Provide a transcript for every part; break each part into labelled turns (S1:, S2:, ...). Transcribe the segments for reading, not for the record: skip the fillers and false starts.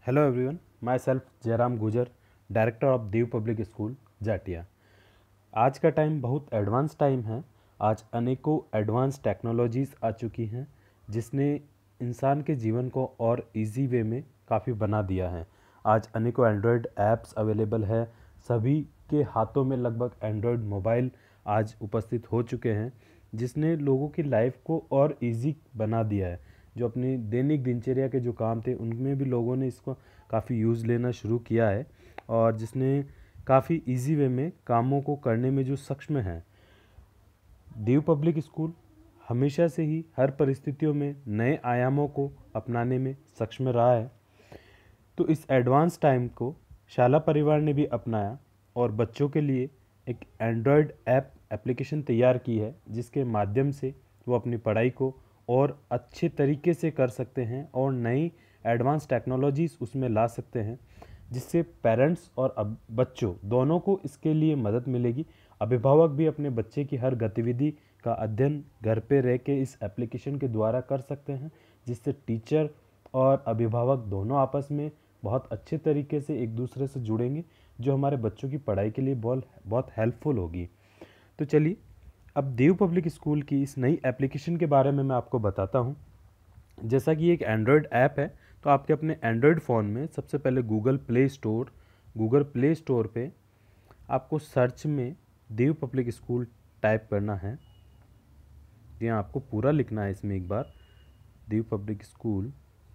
S1: Hello everyone, myself Jairam Gujar, director of Diu public school Jatiya. आज का time बहुत एडवांस टाइम है। आज अनेकों एडवांस टेक्नोलॉजीज़ आ चुकी हैं जिसने इंसान के जीवन को और इजी वे में काफ़ी बना दिया है। आज अनेकों एंड्रॉयड ऐप्स अवेलेबल है, सभी के हाथों में लगभग एंड्रॉयड मोबाइल आज उपस्थित हो चुके हैं, जिसने लोगों की लाइफ को और इजी बना दिया है। जो अपनी दैनिक दिनचर्या के जो काम थे उनमें भी लोगों ने इसको काफ़ी यूज़ लेना शुरू किया है और जिसने काफ़ी इजी वे में कामों को करने में जो सक्षम है। दीव पब्लिक स्कूल हमेशा से ही हर परिस्थितियों में नए आयामों को अपनाने में सक्षम रहा है। तो इस एडवांस टाइम को शाला परिवार ने भी अपनाया और बच्चों के लिए एक एंड्रॉयड एप्लीकेशन तैयार की है, जिसके माध्यम से वो अपनी पढ़ाई को और अच्छे तरीके से कर सकते हैं और नई एडवांस टेक्नोलॉजीज़ उसमें ला सकते हैं, जिससे पेरेंट्स और बच्चों दोनों को इसके लिए मदद मिलेगी। अभिभावक भी अपने बच्चे की हर गतिविधि का अध्ययन घर पे रह के इस एप्लीकेशन के द्वारा कर सकते हैं, जिससे टीचर और अभिभावक दोनों आपस में बहुत अच्छे तरीके से एक दूसरे से जुड़ेंगे, जो हमारे बच्चों की पढ़ाई के लिए बहुत बहुत हेल्पफुल होगी। तो चलिए अब देव पब्लिक स्कूल की इस नई एप्लीकेशन के बारे में मैं आपको बताता हूँ। जैसा कि एक एंड्रॉयड ऐप है, तो आपके अपने एंड्रॉयड फ़ोन में सबसे पहले गूगल प्ले स्टोर पे आपको सर्च में देव पब्लिक स्कूल टाइप करना है। यहाँ आपको पूरा लिखना है इसमें एक बार, देव पब्लिक स्कूल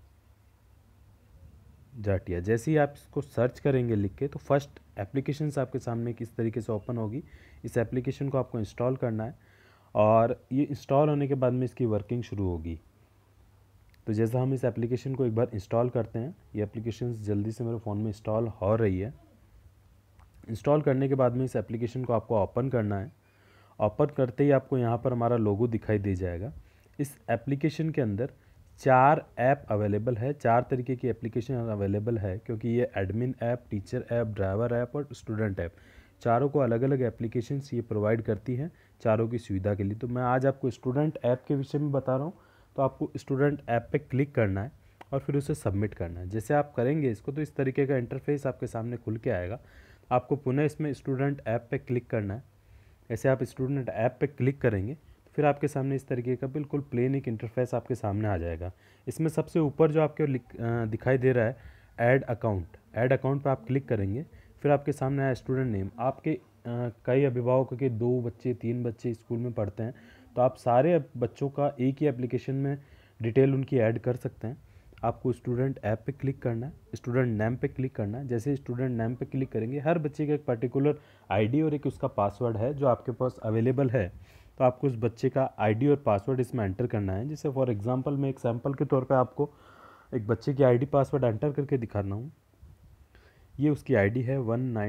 S1: जाटिया। जैसे ही आप इसको सर्च करेंगे लिख के, तो फर्स्ट एप्लीकेशन आपके सामने किस तरीके से ओपन होगी। इस एप्लीकेशन को आपको इंस्टॉल करना है और ये इंस्टॉल होने के बाद में इसकी वर्किंग शुरू होगी। तो जैसा हम इस एप्लीकेशन को एक बार इंस्टॉल करते हैं, ये एप्लीकेशन जल्दी से मेरे फ़ोन में इंस्टॉल हो रही है। इंस्टॉल करने के बाद में इस एप्लीकेशन को आपको ओपन करना है। ओपन करते ही आपको यहाँ पर हमारा लोगो दिखाई दे जाएगा। इस एप्लीकेशन के अंदर 4 ऐप अवेलेबल है, 4 तरीके की एप्लीकेशन अवेलेबल है, क्योंकि ये admin app, teacher app, driver app और स्टूडेंट ऐप, चारों को अलग अलग एप्लीकेशंस ये प्रोवाइड करती हैं चारों की सुविधा के लिए। तो मैं आज आपको स्टूडेंट ऐप के विषय में बता रहा हूँ। तो आपको स्टूडेंट ऐप पे क्लिक करना है और फिर उसे सबमिट करना है। जैसे आप करेंगे इसको, तो इस तरीके का इंटरफेस आपके सामने खुल के आएगा। आपको पुनः इसमें स्टूडेंट ऐप पे क्लिक करना है। ऐसे आप स्टूडेंट ऐप पे क्लिक करेंगे तो फिर आपके सामने इस तरीके का बिल्कुल प्लेन एक इंटरफेस आपके सामने आ जाएगा। इसमें सबसे ऊपर जो आपके दिखाई दे रहा है ऐड अकाउंट पे आप क्लिक करेंगे। फिर आपके सामने आया स्टूडेंट नेम। आपके कई अभिभावकों के 2 बच्चे 3 बच्चे स्कूल में पढ़ते हैं, तो आप सारे बच्चों का एक ही एप्लीकेशन में डिटेल उनकी ऐड कर सकते हैं। आपको स्टूडेंट ऐप पे क्लिक करना है, स्टूडेंट नेम पे क्लिक करना है। जैसे स्टूडेंट नेम पे क्लिक करेंगे, हर बच्चे का एक पर्टिकुलर आईडी और एक उसका पासवर्ड है जो आपके पास अवेलेबल है। तो आपको उस बच्चे का आईडी और पासवर्ड इसमें एंटर करना है। जैसे फॉर एग्जांपल मैं एक सैम्पल के तौर पे आपको एक बच्चे की आईडी पासवर्ड एंटर करके दिखाना हूँ। ये उसकी आईडी है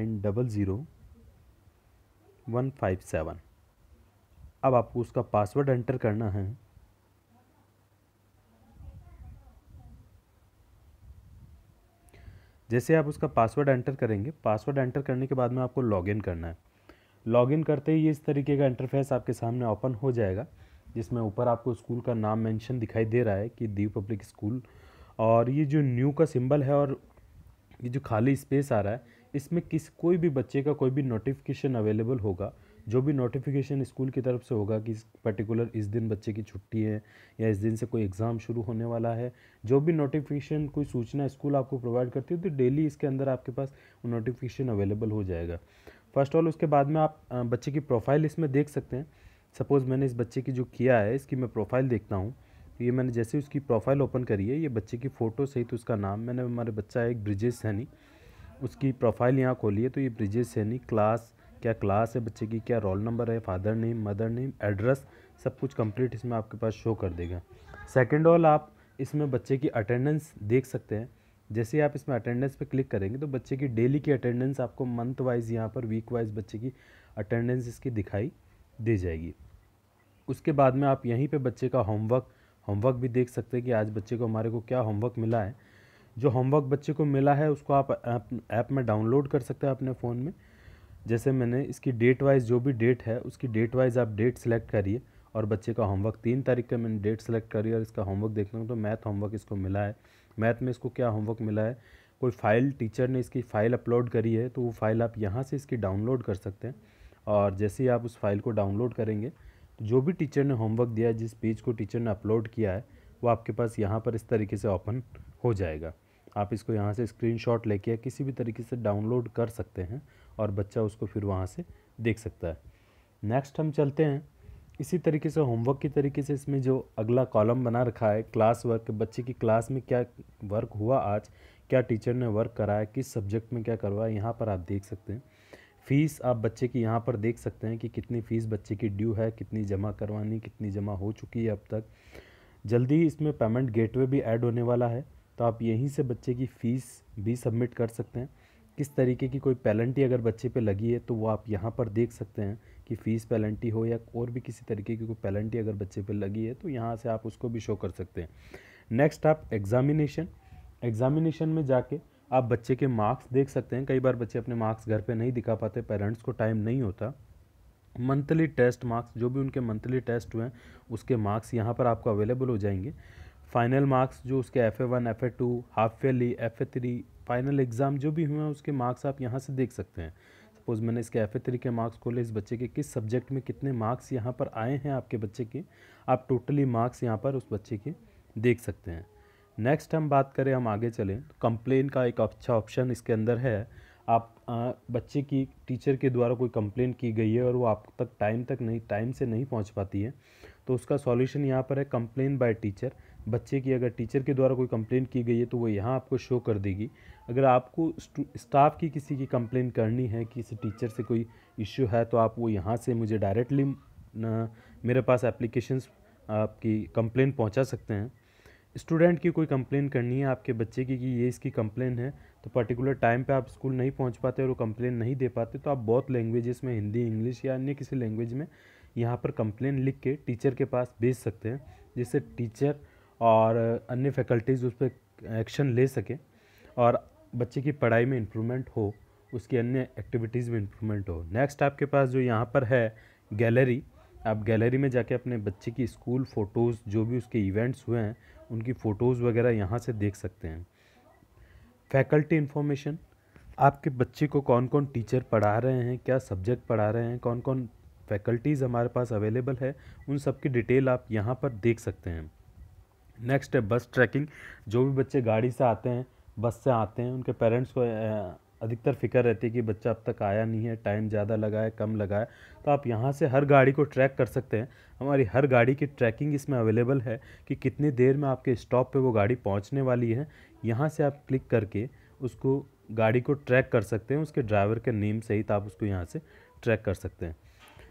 S1: 1900157। अब आपको उसका पासवर्ड एंटर करना है। जैसे आप उसका पासवर्ड एंटर करेंगे, पासवर्ड एंटर करने के बाद में आपको लॉगिन करना है। लॉगिन करते ही इस तरीके का इंटरफेस आपके सामने ओपन हो जाएगा, जिसमें ऊपर आपको स्कूल का नाम मेंशन दिखाई दे रहा है कि दीव पब्लिक स्कूल, और ये जो न्यू का सिंबल है और ये जो खाली स्पेस आ रहा है, इसमें कोई भी बच्चे का कोई भी नोटिफिकेशन अवेलेबल होगा। जो भी नोटिफिकेशन स्कूल की तरफ से होगा कि पर्टिकुलर इस दिन बच्चे की छुट्टी है या इस दिन से कोई एग्ज़ाम शुरू होने वाला है, जो भी नोटिफिकेशन कोई सूचना स्कूल आपको प्रोवाइड करती है, तो डेली इसके अंदर आपके पास नोटिफिकेशन अवेलेबल हो जाएगा। फर्स्ट ऑल उसके बाद में आप बच्चे की प्रोफाइल इसमें देख सकते हैं। सपोज़ मैंने इस बच्चे की जो किया है, इसकी मैं प्रोफाइल देखता हूँ। तो ये मैंने जैसे उसकी प्रोफाइल ओपन करी है, ये बच्चे की फ़ोटो सहित उसका नाम, मैंने हमारे बच्चा है एक ब्रिजेश सैनी, उसकी प्रोफाइल यहाँ खोली है। तो ये ब्रिजेश सैनी, क्लास क्या क्लास है बच्चे की, क्या रोल नंबर है, father name, mother name, address, सब कुछ कंप्लीट इसमें आपके पास शो कर देगा। सेकेंड ऑल आप इसमें बच्चे की अटेंडेंस देख सकते हैं। जैसे ही आप इसमें अटेंडेंस पे क्लिक करेंगे, तो बच्चे की डेली की अटेंडेंस आपको मंथ वाइज, यहाँ पर वीक वाइज बच्चे की अटेंडेंस इसकी दिखाई दे जाएगी। उसके बाद में आप यहीं पे बच्चे का होमवर्क भी देख सकते हैं कि आज बच्चे को हमारे को क्या होमवर्क मिला है। जो होमवर्क बच्चे को मिला है उसको आप ऐप में डाउनलोड कर सकते हैं अपने फ़ोन में। जैसे मैंने इसकी डेट वाइज, जो भी डेट है उसकी डेट वाइज आप डेट सेलेक्ट करिए, और बच्चे का होमवर्क 3 तारीख का मैंने डेट सेलेक्ट करी और इसका होमवर्क देखना हूँ, तो मैथ होमवर्क इसको मिला है। मैथ में इसको क्या होमवर्क मिला है, कोई फ़ाइल टीचर ने इसकी फ़ाइल अपलोड करी है तो वो फ़ाइल आप यहाँ से इसकी डाउनलोड कर सकते हैं। और जैसे ही आप उस फाइल को डाउनलोड करेंगे तो जो भी टीचर ने होमवर्क दिया है, जिस पेज को टीचर ने अपलोड किया है, वो आपके पास यहाँ पर इस तरीके से ओपन हो जाएगा। आप इसको यहाँ से स्क्रीनशॉट लेके किसी भी तरीके से डाउनलोड कर सकते हैं और बच्चा उसको फिर वहाँ से देख सकता है। नेक्स्ट हम चलते हैं इसी तरीके से होमवर्क की तरीके से। इसमें जो अगला कॉलम बना रखा है क्लास वर्क, बच्चे की क्लास में क्या वर्क हुआ आज, क्या टीचर ने वर्क कराया, किस सब्जेक्ट में क्या करवाया, यहाँ पर आप देख सकते हैं। फ़ीस आप बच्चे की यहाँ पर देख सकते हैं कि कितनी फ़ीस बच्चे की ड्यू है, कितनी जमा करवानी, कितनी जमा हो चुकी है अब तक। जल्दी ही इसमें पेमेंट गेटवे भी ऐड होने वाला है, तो आप यहीं से बच्चे की फ़ीस भी सबमिट कर सकते हैं। किस तरीके की कोई पेनल्टी अगर बच्चे पे लगी है तो वो आप यहाँ पर देख सकते हैं कि फ़ीस पेनल्टी हो या और भी किसी तरीके की कोई पेनल्टी अगर बच्चे पे लगी है तो यहाँ से आप उसको भी शो कर सकते हैं। नेक्स्ट आप एग्ज़ामिनेशन में जाके आप बच्चे के मार्क्स देख सकते हैं। कई बार बच्चे अपने मार्क्स घर पे नहीं दिखा पाते, पेरेंट्स को टाइम नहीं होता। मंथली टेस्ट मार्क्स, जो भी उनके मंथली टेस्ट हुए हैं उसके मार्क्स यहाँ पर आपको अवेलेबल हो जाएंगे। फाइनल मार्क्स जो उसके FA1, FA2, half yearly, FA3 final exam जो भी हुए हैं उसके मार्क्स आप यहाँ से देख सकते हैं। सपोज़ मैंने इसके FA3 के मार्क्स खोले, इस बच्चे के किस सब्जेक्ट में कितने मार्क्स यहाँ पर आए हैं आपके बच्चे के, आप टोटली मार्क्स यहाँ पर उस बच्चे के देख सकते हैं। नेक्स्ट हम बात करें, हम आगे चलें तो कंप्लेन का एक अच्छा ऑप्शन इसके अंदर है। आप बच्चे की टीचर के द्वारा कोई कंप्लेन की गई है और वो आप तक टाइम से नहीं पहुंच पाती है, तो उसका सॉल्यूशन यहाँ पर है कंप्लेन बाय टीचर। बच्चे की अगर टीचर के द्वारा कोई कंप्लेन की गई है तो वो यहाँ आपको शो कर देगी। अगर आपको स्टाफ की किसी की कंप्लेन करनी है, किसी टीचर से कोई इश्यू है, तो आप वो यहाँ से मुझे डायरेक्टली मेरे पास एप्लीकेशंस आपकी कंप्लेन पहुँचा सकते हैं। स्टूडेंट की कोई कंप्लेन करनी है आपके बच्चे की कि ये इसकी कंप्लेन है, तो पर्टिकुलर टाइम पे आप स्कूल नहीं पहुंच पाते और वो कंप्लेन नहीं दे पाते, तो आप बहुत लैंग्वेजेस में, हिंदी, इंग्लिश या अन्य किसी लैंग्वेज में यहाँ पर कंप्लेन लिख के टीचर के पास भेज सकते हैं, जिससे टीचर और अन्य फैकल्टीज़ उस पर एक्शन ले सकें और बच्चे की पढ़ाई में इम्प्रूवमेंट हो, उसकी अन्य एक्टिविटीज़ में इम्प्रूवमेंट हो। नेक्स्ट आपके पास जो यहाँ पर है गैलरी, आप गैलरी में जाके अपने बच्चे की स्कूल फ़ोटोज़, जो भी उसके इवेंट्स हुए हैं उनकी फ़ोटोज़ वगैरह यहाँ से देख सकते हैं। फैकल्टी इन्फॉर्मेशन, आपके बच्चे को कौन कौन टीचर पढ़ा रहे हैं, क्या सब्जेक्ट पढ़ा रहे हैं, कौन कौन फैकल्टीज़ हमारे पास अवेलेबल है, उन सब की डिटेल आप यहाँ पर देख सकते हैं। नेक्स्ट है बस ट्रैकिंग, जो भी बच्चे गाड़ी से आते हैं, बस से आते हैं, उनके पेरेंट्स को अधिकतर फिक्र रहती है कि बच्चा अब तक आया नहीं है, टाइम ज़्यादा लगा है, कम लगा है, तो आप यहाँ से हर गाड़ी को ट्रैक कर सकते हैं। हमारी हर गाड़ी की ट्रैकिंग इसमें अवेलेबल है कि कितनी देर में आपके स्टॉप पे वो गाड़ी पहुँचने वाली है। यहाँ से आप क्लिक करके उसको गाड़ी को ट्रैक कर सकते हैं, उसके ड्राइवर के नेम सहित आप उसको यहाँ से ट्रैक कर सकते हैं।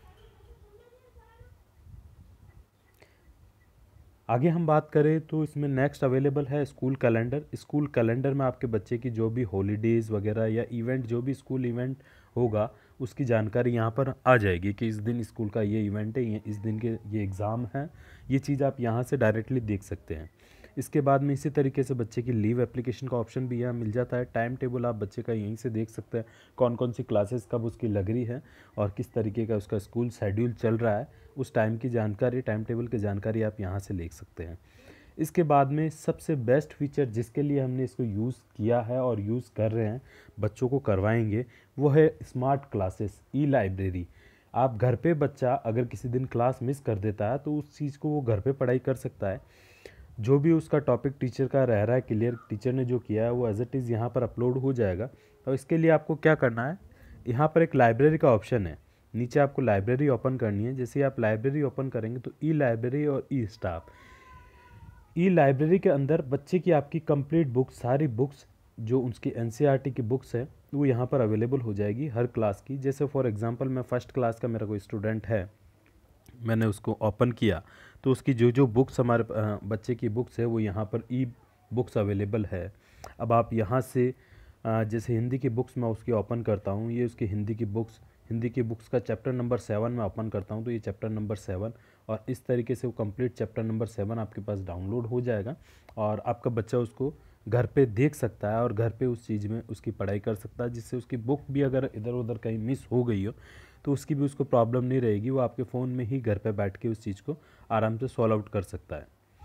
S1: आगे हम बात करें तो इसमें नेक्स्ट अवेलेबल है स्कूल कैलेंडर। स्कूल कैलेंडर में आपके बच्चे की जो भी हॉलीडेज़ वगैरह या इवेंट, जो भी स्कूल इवेंट होगा उसकी जानकारी यहाँ पर आ जाएगी कि इस दिन स्कूल का ये इवेंट है, इस दिन के ये एग्ज़ाम हैं, ये चीज़ आप यहाँ से डायरेक्टली देख सकते हैं। इसके बाद में इसी तरीके से बच्चे की लीव एप्लीकेशन का ऑप्शन भी यहाँ मिल जाता है। टाइम टेबल आप बच्चे का यहीं से देख सकते हैं, कौन कौन सी क्लासेस कब उसकी लग रही है और किस तरीके का उसका स्कूल शेड्यूल चल रहा है, उस टाइम की जानकारी, टाइम टेबल की जानकारी आप यहाँ से ले सकते हैं। इसके बाद में सबसे बेस्ट फीचर जिसके लिए हमने इसको यूज़ किया है और यूज़ कर रहे हैं, बच्चों को करवाएंगे, वो है स्मार्ट क्लासेस, ई लाइब्रेरी। आप घर पे बच्चा अगर किसी दिन क्लास मिस कर देता है तो उस चीज़ को वो घर पे पढ़ाई कर सकता है। जो भी उसका टॉपिक टीचर का रह रहा है क्लियर, टीचर ने जो किया है वो एज इट इज़ यहाँ पर अपलोड हो जाएगा। और इसके लिए आपको क्या करना है, यहाँ पर एक लाइब्रेरी का ऑप्शन है, नीचे आपको लाइब्रेरी ओपन करनी है। जैसे आप लाइब्रेरी ओपन करेंगे तो ई लाइब्रेरी और ई स्टाफ, ई लाइब्रेरी के अंदर बच्चे की आपकी कंप्लीट बुक्स, सारी बुक्स जो उसकी NCERT की बुक्स है वो यहाँ पर अवेलेबल हो जाएगी हर क्लास की। जैसे फॉर एग्जांपल मैं फर्स्ट क्लास का मेरा कोई स्टूडेंट है, मैंने उसको ओपन किया तो उसकी जो जो बुक्स हमारे बच्चे की बुक्स है वो यहाँ पर ई बुक्स अवेलेबल है। अब आप यहाँ से जैसे हिंदी की बुक्स मैं उसकी ओपन करता हूँ, ये उसकी हिंदी की बुक्स का चैप्टर नंबर 7 मैं ओपन करता हूँ तो ये चैप्टर नंबर 7, और इस तरीके से वो कंप्लीट चैप्टर नंबर 7 आपके पास डाउनलोड हो जाएगा और आपका बच्चा उसको घर पे देख सकता है और घर पे उस चीज़ में उसकी पढ़ाई कर सकता है, जिससे उसकी बुक भी अगर इधर उधर कहीं मिस हो गई हो तो उसकी भी उसको प्रॉब्लम नहीं रहेगी, वो आपके फ़ोन में ही घर पे बैठ के उस चीज़ को आराम से सॉल्व आउट कर सकता है।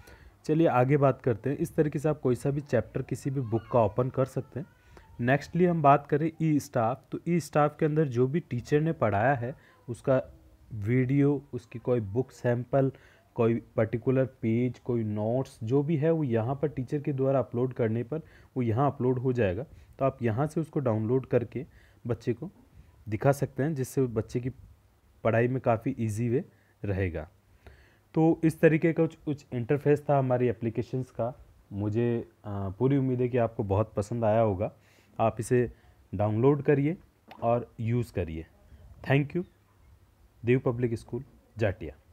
S1: चलिए आगे बात करते हैं। इस तरीके से आप कोई सा भी चैप्टर किसी भी बुक का ओपन कर सकते हैं। नेक्स्टली हम बात करें ई स्टाफ, तो ई स्टाफ के अंदर जो भी टीचर ने पढ़ाया है उसका वीडियो, उसकी कोई बुक सैंपल, कोई पर्टिकुलर पेज, कोई नोट्स जो भी है वो यहाँ पर टीचर के द्वारा अपलोड करने पर वो यहाँ अपलोड हो जाएगा। तो आप यहाँ से उसको डाउनलोड करके बच्चे को दिखा सकते हैं, जिससे बच्चे की पढ़ाई में काफ़ी इजी वे रहेगा। तो इस तरीके का कुछ इंटरफेस था हमारी एप्लीकेशंस का। मुझे पूरी उम्मीद है कि आपको बहुत पसंद आया होगा। आप इसे डाउनलोड करिए और यूज़ करिए। Thank you. Diu public school, Jatia.